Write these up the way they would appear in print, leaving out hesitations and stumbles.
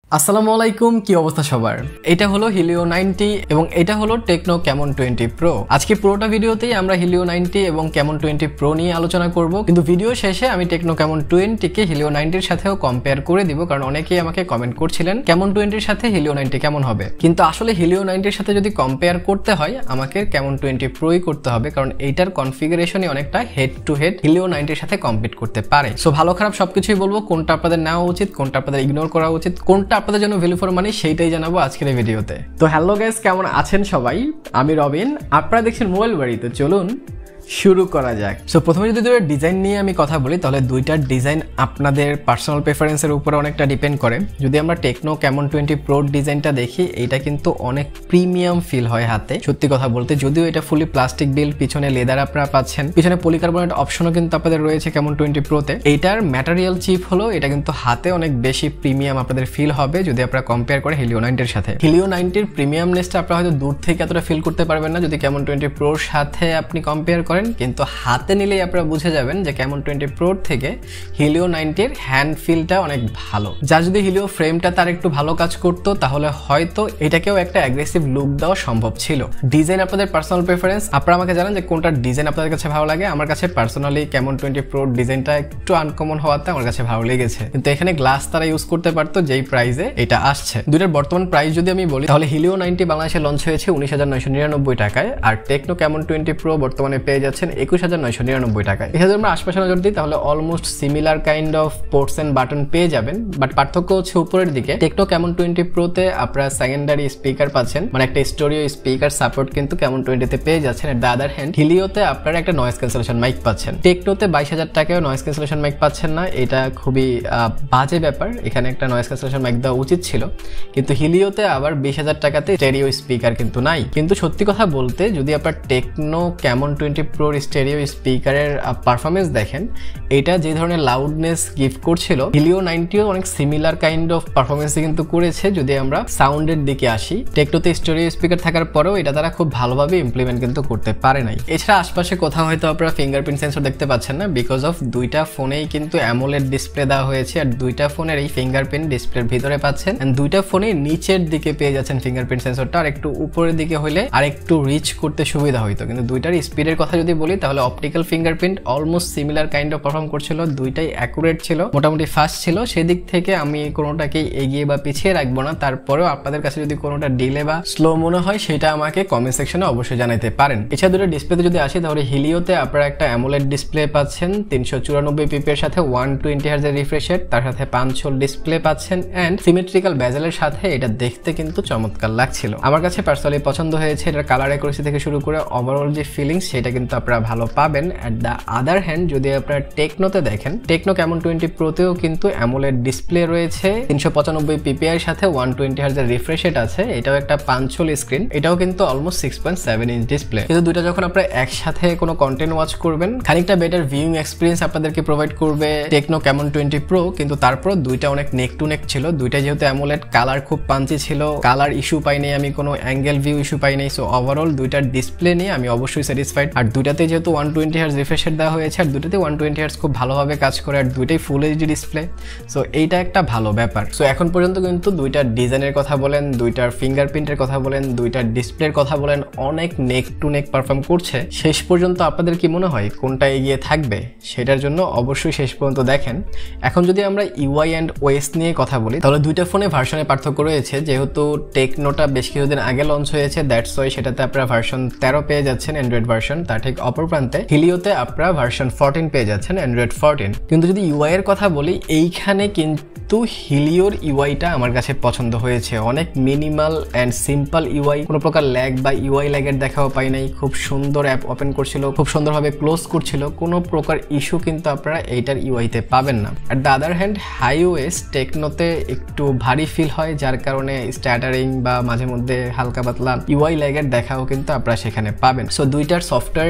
আসসালামু আলাইকুম, কি অবস্থা সবার। এটা হলো হিলিও 90 এবং এটা হলো টেকনো ক্যামন 20 প্রো। আজকে পুরোটা ভিডিওতেই আমরা হিলিও 90 এবং ক্যামন 20 প্রো নিয়ে আলোচনা করব, কিন্তু ভিডিও শেষে আমি টেকনো ক্যামন 20 কে হিলিও 90 এর সাথেও কম্পেয়ার করে দিব, কারণ অনেকেই আমাকে কমেন্ট করছিলেন ক্যামন 20 এর সাথে হিলিও 90 কেমন হবে। কিন্তু আসলে হিলিও 90 এর সাথে যদি কম্পেয়ার করতে হয় আমাকে ক্যামন 20 প্রোই করতে হবে, কারণ এইটার কনফিগারেশনই অনেকটা হেড টু হেড হিলিও 90 এর সাথে কম্পিট করতে পারে। সো ভালো খারাপ সবকিছুই বলবো, কোনটা আপনাদের নেওয়া উচিত, কোনটা আপনাদের ইগনোর করা উচিত, কোনটা আপনাদের জন্য ভ্যালু ফর মানি সেইটাই জানাবো আজকের এই ভিডিওতে। তো হ্যালো গাইস, কেমন আছেন সবাই? আমি রবিন, আপনারা দেখছেন মোবাইল বাড়ি। তো চলুন শুরু করা যাক। সো প্রথমে যদি দুইটা ডিজাইন নিয়ে আমি কথা বলি, তাহলে দুইটার ডিজাইন আপনাদের পার্সোনাল প্রেফারেন্সের উপরে অনেকটা ডিপেন্ড করে। যদি আমরা টেকনো ক্যামন 20 প্রোর ডিজাইনটা দেখি, এটা কিন্তু অনেক প্রিমিয়াম ফিল হয় হাতে, সত্যি কথা বলতে। যদিও এটা ফুলি প্লাস্টিক বিল্ড, পিছনে লেদার আপনারা পাচ্ছেন, পিছনে পলিকার্বনেট অপশনও কিন্তু আপনাদের রয়েছে ক্যামন 20 প্রোতে। এইটার ম্যাটেরিয়াল চিপ হলো, এটা কিন্তু হাতে অনেক বেশি প্রিমিয়াম আপনাদের ফিল হবে যদি আপনারা কম্পেয়ার করে হিলিও 90 এর সাথে। হিলিও 90 এর প্রিমিয়ামনেসটা আপনারা হয়তো দূর থেকে এতটা ফিল করতে পারবেন না যদি ক্যামন 20 প্রোর সাথে আপনি কম্পেয়ার করেন, কিন্তু হাতে নিলেই আপনারা বুঝে যাবেন যে ক্যামন 20 প্রোর থেকে হিলিও 90 এর হ্যান্ড ফিলটা অনেক ভালো। যার যদি হিলিও ফ্রেমটা তার একটু ভালো কাজ করতো, তাহলে হয়তো এটাকেও একটা অ্যাগ্রেসিভ লুক দেওয়া সম্ভব ছিল। ডিজাইন আপনাদের পার্সোনাল প্রেফারেন্স, আপনারা আমাকে জানান যে কোনটা ডিজাইন আপনাদের কাছে ভালো লাগে। আমার কাছে পার্সোনালি ক্যামন 20 প্রোর ডিজাইনটা একটু আনকমন হওয়াতে আমার কাছে ভালো লেগেছে, কিন্তু এখানে গ্লাস তারা ইউজ করতে পারতো যেই প্রাইসে এটা আসছে। দুইটার বর্তমান প্রাইস যদি আমি বলি, তাহলে হিলিও 90 বাংলাদেশে লঞ্চ হয়েছে 19,999 টাকায়, আর টেকনো ক্যামন 20 প্রো বর্তমানে পেয়ে যাচ্ছেন 21,999 টাকায়। এখানে আমরা আশপাশে নজর দিই তাহলে almost similar kind of ports and button পেয়ে যাবেন, বাট পার্থক্য হচ্ছে উপরের দিকে টেকনো ক্যামন 20 প্রোতে আপনারা সেকেন্ডারি স্পিকার পাচ্ছেন, মানে একটা স্টোরিও স্পিকার সাপোর্ট কিন্তু ক্যামন 20 তে পেয়ে যাচ্ছেন। এট দ্য আদার হ্যান্ড হিলিওতে আপনারা একটা নয়েজ ক্যান্সেলেশন মাইক পাচ্ছেন। টেকনোতে 22,000 টাকায় নয়েজ ক্যান্সেলেশন মাইক পাচ্ছেন না, এটা খুবই বাজে ব্যাপার। এখানে একটা নয়েজ ক্যান্সেলেশন মাইক দেওয়া উচিত ছিল, কিন্তু হিলিওতে আবার 20,000 টাকাতে স্টেরিও স্পিকার কিন্তু নাই। কিন্তু সত্যি কথা বলতে, যদি আপনার টেকনো ক্যামন 20 প্রোর স্টেরিও স্পিকারের পারফরমেন্স দেখেন, এটা যে ধরনের লাউডনেস গিফট করছিল, হিলিও 90ও অনেক সিমিলার কাইন্ড অফ পারফরমেন্স কিন্তু করেছে। যদি আমরা সাউন্ডের দিকে আসি, টেকনোতে স্টেরিও স্পিকার থাকার পরেও এটা তারা খুব ভালোভাবে ইমপ্লিমেন্ট কিন্তু করতে পারে নাই। এছাড়া আশপাশে কোথাও হয়তো আপনারা ফিঙ্গারপ্রিন্ট সেন্সর দেখতে পাচ্ছেন না, বিকজ অফ দুইটা ফোনেই কিন্তু অ্যামোলেড ডিসপ্লে দেওয়া হয়েছে, আর দুইটা ফোনের এই ফিঙ্গারপ্রিন্ট ডিসপ্লের ভিতরে পাচ্ছেন, এন্ড দুইটা ফোনে নিচের দিকে পেয়ে যাচ্ছেন ফিঙ্গারপ্রিন্ট সেন্সরটা, আর একটু উপরের দিকে হলে আর একটু রিচ করতে সুবিধা হইতো। কিন্তু দুইটার স্পিডের কথা যদি বলি, তাহলে optical fingerprint almost similar kind of perform করছিল, দুইটাই অ্যাকুরেট ছিল, মোটামুটি ফাস্ট ছিল। সেদিক থেকে আমি কোনোটাকেই এগিয়ে বা পিছিয়ে রাখবো না। তারপরেও আপনাদের কাছে যদি কোনোটা ডিলে বা স্লো মনে হয়, সেটা আমাকে কমেন্ট সেকশনে অবশ্যই জানাতে পারেন। এছাড়া দুটো ডিসপ্লেতে যদি আসি, তাহলে হিলিওতে আপনারা একটা অ্যামোলেড ডিসপ্লে পাচ্ছেন 394 পিপি এর সাথে 120 হার্জ এর রিফ্রেশ রেট, তার সাথে 5 হোল ডিসপ্লে পাচ্ছেন, এন্ড সিমেট্রিক্যাল বেজেলের সাথে এটা দেখতে কিন্তু চমৎকার লাগছিল। আমার কাছে পার্সোনালি পছন্দ হয়েছে। এটার কালার অ্যাকুরেসি থেকে শুরু করে ওভারঅল যে ফিলিংস, সেটা কিন্তু আপনারা ভালো পাবেন। এট দ্য আদার হ্যান্ড যদি আপনারা টেকনোতে দেখেন, টেকনো ক্যামন 20 প্রোতেও কিন্তু অ্যামোলেড ডিসপ্লে রয়েছে 395 পিপি এর সাথে 120 হার্জ এর রিফ্রেশ রেট আছে। এটাও একটা 5 হোল স্ক্রিন, এটাও কিন্তু অলমোস্ট 6.7 ইঞ্চ ডিসপ্লে। কিন্তু দুইটা যখন আপনারা একসাথে কোনো কন্টেন্ট ওয়াচ করবেন, খানিকটা বেটার ভিউইং এক্সপিরিয়েন্স আপনাদেরকে প্রোভাইড করবে টেকনো ক্যামন 20 প্রো। কিন্তু তারপর দুইটা অনেক নেক টু নেক ছিল, দুইটা যেহেতু অ্যামোলেড, কালার খুব পাঞ্চি ছিল, কালার ইস্যু পাই নাই আমি, কোনো অ্যাঙ্গেল ভিউ ইস্যু পাই নাই। সো ওভারঅল দুইটার ডিসপ্লে নিয়ে আমি অবশ্যই স্যাটিসফাইড। আর দুইটাতে যেহেতু 120 হার্জ রিফ্রেশ রেট দেওয়া হয়েছে, আর দুইটাতে 120 হার্জ খুব ভালোভাবে কাজ করে, আর দুইটাই ফুল এইচডি ডিসপ্লে। সো এইটা একটা ভালো ব্যাপার। সো এখন পর্যন্ত কিন্তু দুইটার ডিজাইনের কথা বলেন, দুইটার ফিঙ্গারপ্রিন্টের কথা বলেন, দুইটার ডিসপ্লের কথা বলেন, অনেক নেক টু নেক পারফর্ম করছে। শেষ পর্যন্ত আপনাদের কি মনে হয় কোনটা এগিয়ে থাকবে? সেটার জন্য অবশ্যই শেষ পর্যন্ত দেখেন। এখন যদি আমরা ইউআই অ্যান্ড ওএস নিয়ে কথা বলি, তাহলে দুইটা ফোনে ভার্সনে পার্থক্য রয়েছে। যেহেতু টেকনোটা বেশ কিছুদিন আগে লঞ্চ হয়েছে, দ্যাটস ওয়াই সেটাতে আপনারা ভার্সন 13 পেয়ে যাচ্ছেন, অ্যান্ড্রয়েড ভার্সন। তার ঠিক অপর প্রান্তে হিলিওতে আপনারা ভার্সন 14 পেয়ে যাচ্ছেন, অ্যান্ড্রয়েড 14। কিন্তু যদি ইউআই এর কথা বলি, এইখানে কিন্তু হিলিওর ইউআইটা আমার কাছে পছন্দ হয়েছে। অনেক মিনিমাল অ্যান্ড সিম্পল ইউআই, কোনো প্রকার ল্যাগ বা ইউআই ল্যাগের দেখাও পাই নাই। খুব সুন্দর অ্যাপ ওপেন করছিল, খুব সুন্দরভাবে ক্লোজ করছিল, কোনো প্রকার ইস্যু কিন্তু আপনারা এইটার ইউআইতে পাবেন না। At the other hand HiOS টেকনোতে একটু ভারী ফিল হয়, যার কারণে স্ট্যাটারিং বা মাঝে মধ্যে হালকা পাতলা ইউআই ল্যাগের দেখাও কিন্তু আপনারা সেখানে পাবেন। সো দুইটার সফটওয়্যারের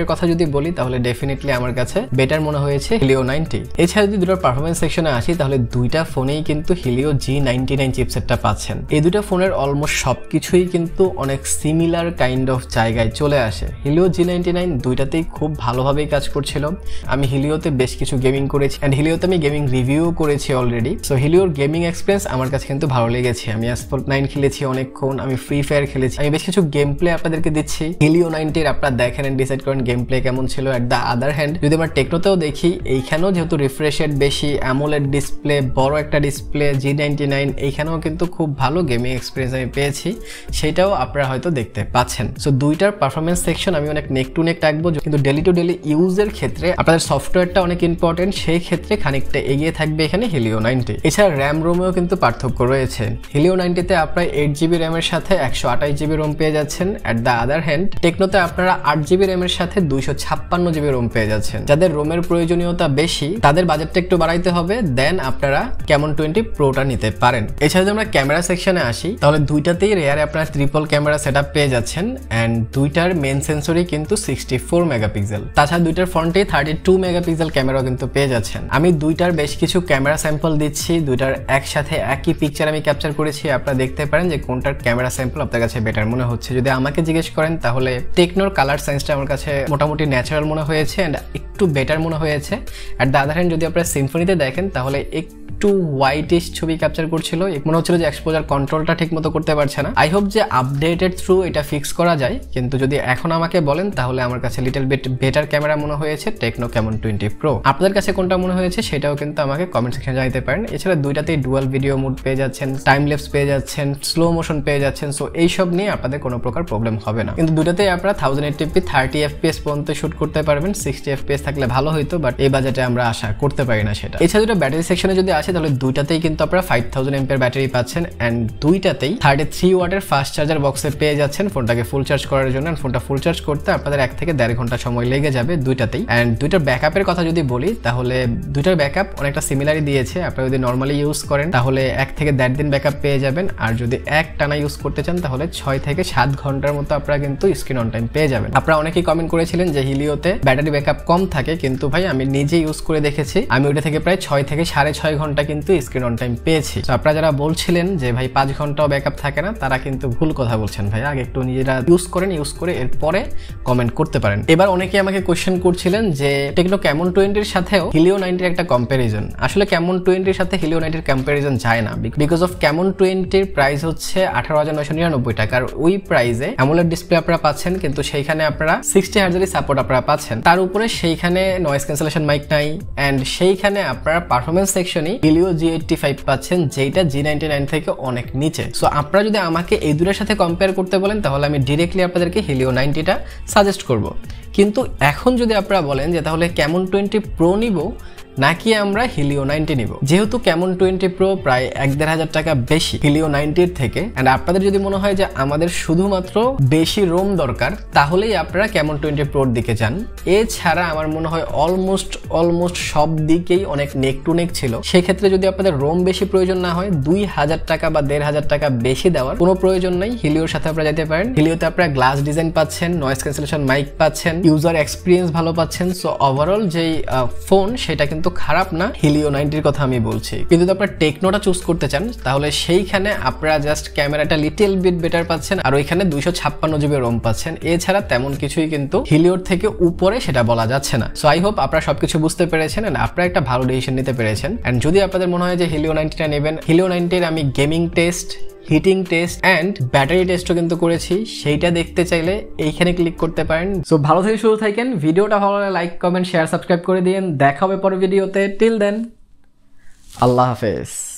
কথা যদি বলি তাহলে ডেফিনেটলি আমার কাছে বেটার মনে হয়েছে Helio 90। এছাড়া যদি দুটোর পারফরমেন্স সেকশনে আসি তাহলে দুইটা ফোনেই কিন্তু Helio G99 চিপসেটটা পাচ্ছেন। এই দুটো ফোনের অলমোস্ট সবকিছুই কিন্তু অনেক সিমিলার কাইন্ড অফ জায়গায় চলে আসে। Helio G99 দুইটাতেই খুব ভালোভাবেই কাজ করছিল। আমি Helioতে বেশ কিছু গেমিং করেছি এন্ড Helioতে আমি গেমিং রিভিউ করেছি অলরেডি। সো Helioর গেমিং এক্সপেরিয়েন্স আমার কাছে কিন্তু ভালো লেগেছে। আমি Asphalt 9 খেলেছি অনেকক্ষণ, আমি ফ্রি ফায়ার খেলেছি, আমি বেশ কিছু গেম প্লে আপনাদেরকে দিচ্ছি Helio 90 আপনারা দেখেন এন্ড ডিসাইড করেন গেম প্লে কেমন ছিল। এট দ্য আদার হ্যান্ড যদি আমরা টেকনোতেও দেখি, এইখানেও যেহেতু রিফ্রেশ রেট বেশি, অ্যামোলেড ডিসপ্লে, বড় একটা ডিসপ্লে G99, এইখানেও কিন্তু খুব ভালো গেমিং এক্সপেরিয়েন্স আমি পেয়েছি, সেটাও আপনারা হয়তো দেখতে পাচ্ছেন। সো দুইটার পারফরমেন্স সেকশন আমি অনেক নেক টু নেক রাখবো, কিন্তু ডেলি টু ডেলি ইউজের ক্ষেত্রে আপনাদের সফটওয়্যারটা অনেক ইম্পর্টেন্ট, সেই ক্ষেত্রে খানিকটা এগিয়ে থাকবে এখানে Helio 90। এছাড়া র্যাম রোমেও কিন্তু পার্থক্য রয়েছে। Helio 90তে আপনারা 8GB র্যামের সাথে 128GB রোম পেয়ে যাচ্ছেন। এট দ্য আদার হ্যান্ড টেকনোতে আপনারা 8GB র্যামের সাথে 256GB রোম পেয়ে যাচ্ছেন। যাদের রোমের প্রয়োজনীয়তা বেশি তাদের বাজেটটা একটু বাড়াইতে হবে, দেন আপনারা Camon 20 Proটা নিতে পারেন। এছাড়া যদি আমরা ক্যামেরা সেকশনে আসি তাহলে দুইটাতেই রেয়ারে আপনারা ট্রিপল ক্যামেরা সেটআপ পেয়ে যাচ্ছেন এন্ড দুইটার মেইন সেন্সরই কিন্তু 64 মেগাপিক্সেল। তাছাড়া দুইটার ফ্রন্টে 32 মেগাপিক্সেল ক্যামেরাও কিন্তু পেয়ে যাচ্ছেন। আমি দুইটার বেশ কিছু ক্যামেরা স্যাম্পল দিচ্ছি, দুইটার একসাথে একই পিকচার আমি ক্যাপচার করেছি। আপনারা দেখতে পারেন যে কোনটার ক্যামেরা স্যাম্পল আপনার কাছে বেটার মনে হচ্ছে। যদি আমাকে জিজ্ঞেস করেন তাহলে টেকনোর কালার সায়েন্সটা আমার কাছে মোটামুটি ন্যাচারাল মনে হয়েছে এন্ড একটু বেটার মনে হয়েছে। এট দ্য আদার হ্যান্ড যদি আপনারা সিম্ফনিতে দেখেন তাহলে একটু হোয়াইটিশ ছবি ক্যাপচার করছিল, মনে হচ্ছিল যে এক্সপোজার কন্ট্রোলটা ঠিক মতো করতে পারছে না। আই হোপ যে আপডেটেড থ্রু এটা ফিক্স করা যায়, কিন্তু যদি এখন আমাকে বলেন তাহলে আমার কাছে লিটল বিট বেটার ক্যামেরা মনে হয়েছে টেকনো Camon 20 Pro। আপনাদের কাছে কোনটা মনে হয়েছে সেটাও কিন্তু আমাকে কমেন্ট সেকশনে জানাতে পারেন। এছাড়া দুইটাতেই ডুয়াল ভিডিও মোড পেয়ে যাচ্ছেন, টাইম ল্যাপস পেয়ে যাচ্ছেন, স্লো মোশন পেয়ে যাচ্ছেন। সো এইসব নিয়ে আপনাদের কোনো প্রকার প্রবলেম হবে না। কিন্তু দুটাতেই আপনারা 1080p 30fps পর্যন্ত শুট করতে পারবেন। 60fps থাকলে ভালো হইতো, বাট এই বাজেটে আমরা আশা করতে পারি না সেটা। এছাড়া দুটো ব্যাটারি সেকশনে যদি আসে তাহলে দুইটাতেই কিন্তু আপনারা 5000 mAh ব্যাটারি পাচ্ছেন এন্ড দুইটাতেই 33 ওয়াটের ফাস্ট চার্জার বক্সে পেয়ে যাচ্ছেন ফোনটাকে ফুল চার্জ করার জন্য। ফোনটা ফুল চার্জ করতে আপনাদের 1 থেকে 1.5 ঘন্টা সময় লেগে যাবে দুইটাতেই। এন্ড দুইটার ব্যাকআপের কথা যদি বলি তাহলে দুইটার ব্যাকআপ অনেকটা সিমিলারই দিয়েছে। আপনারা যদি নরমালি ইউজ করেন তাহলে 1 থেকে 1.5 দিন ব্যাকআপ পেয়ে যাবেন, আর যদি এক টানা ইউজ করতে চান তাহলে 6 থেকে 7 ঘন্টার মতো আপনারা কিন্তু স্ক্রিন অন টাইম পেয়ে যাবেন। আপনারা অনেকেই কমেন্ট করেছিলেন যে Helioতে ব্যাটারি ব্যাকআপ কম থাকে, কিন্তু ভাই আমি নিজে ইউজ করে দেখেছি, আমি ওইটা থেকে প্রায় 6 থেকে 6.5 ঘন্টা কিন্তু স্ক্রিন অন টাইম পেয়েছি। তো আপনারা যারা বলছিলেন যে ভাই 5 ঘন্টাও ব্যাকআপ থাকে না, তারা কিন্তু ভুল কথা বলছেন ভাই। আগে একটু নিজেরা ইউজ করেন, ইউজ করে এরপরে কমেন্ট করতে পারেন। এবার অনেকে আমাকে কোশ্চেন করছিলেন যে টেকনো Camon 20 এর সাথেও Helio 90 এর একটা কম্পারিজন। আসলে Camon 20 এর সাথে Helio 90 এর কম্পারিজন যায় না, বিকজ অফ Camon 20 এর প্রাইস হচ্ছে 18,999 টাকা, আর ওই প্রাইসে অ্যামোলেড ডিসপ্লে আপনারা পাচ্ছেন, কিন্তু সেইখানে আপনারা 60 হার্জ এর সাপোর্ট আপনারা পাচ্ছেন। তার উপরে সেইখানে নয়েজ ক্যান্সেলেশন মাইক নাই এন্ড সেইখানে আপনারা পারফরম্যান্স সেকশনে Helio G85 পাচ্ছেন, যেটা G99 থেকে অনেক নিচে। সো আপনারা যদি আমাকে এই দুটোর সাথে কম্পেয়ার করতে বলেন তাহলে আমি ডিরেক্টলি আপনাদেরকে Helio 90টা সাজেস্ট করব। কিন্তু এখন যদি আপনারা বলেন যে তাহলে Camon 20 Pro নিব নাকি আমরা Helio 90 নিব, যেহেতু Camon 20 Pro প্রায় 1,500 টাকা বেশি Helio 90 থেকে, এন্ড আপনাদের যদি মনে হয় যে আমাদের শুধুমাত্র বেশি রোম দরকার তাহলেই আপনারা Camon 20 Pro এর দিকে যান। এছাড়া আমার মনে হয় অলমোস্ট সব দিকেই অনেক নেক টু নেক ছিল। সেক্ষেত্রে যদি আপনাদের রোম বেশি প্রয়োজন না হয়, 2000 টাকা বা 1500 টাকা বেশি দেওয়ার কোনো প্রয়োজন নাই, Helioর সাথে আপনারা যেতে পারেন। Helioতে আপনারা গ্লাস ডিজাইন পাচ্ছেন, নয়েজ ক্যান্সেলেশন মাইক পাচ্ছেন, ইউজার এক্সপিরিয়েন্স ভালো পাচ্ছেন। সো ওভারঅল যেই ফোন সেটা কিন্তু খারাপ না, Helio 90 কথা আমি বলছি। কিন্তু যদি আপনারা টেকনোটা চুজ করতে চান তাহলে সেইখানে আপনারা জাস্ট ক্যামেরাটা লিটল বিট বেটার পাচ্ছেন, আর ওইখানে 256GB রোম পাচ্ছেন। এছাড়া তেমন কিছুই কিন্তু Helioর থেকে উপরে সেটা বলা যাচ্ছে না। সো আই হোপ আপনারা সবকিছু বুঝতে পেরেছেন এন্ড আপনারা একটা ভালো ডিসিশন নিতে পেরেছেন। এন্ড যদি আপনাদের মনে হয় যে Helio 90টা নেবেন, Helio 90 আমি gaming test, heating test and battery টেস্টও কিন্তু করেছি, সেইটা দেখতে চাইলে এইখানে ক্লিক করতে পারেন। সো ভালো থেকে শুরু থাকেন, ভিডিওটা ভালো লাগলে লাইক, কমেন্ট, শেয়ার, সাবস্ক্রাইব করে দিন। দেখা হবে পরের ভিডিওতে। টিল দেন, আল্লাহ হাফেজ।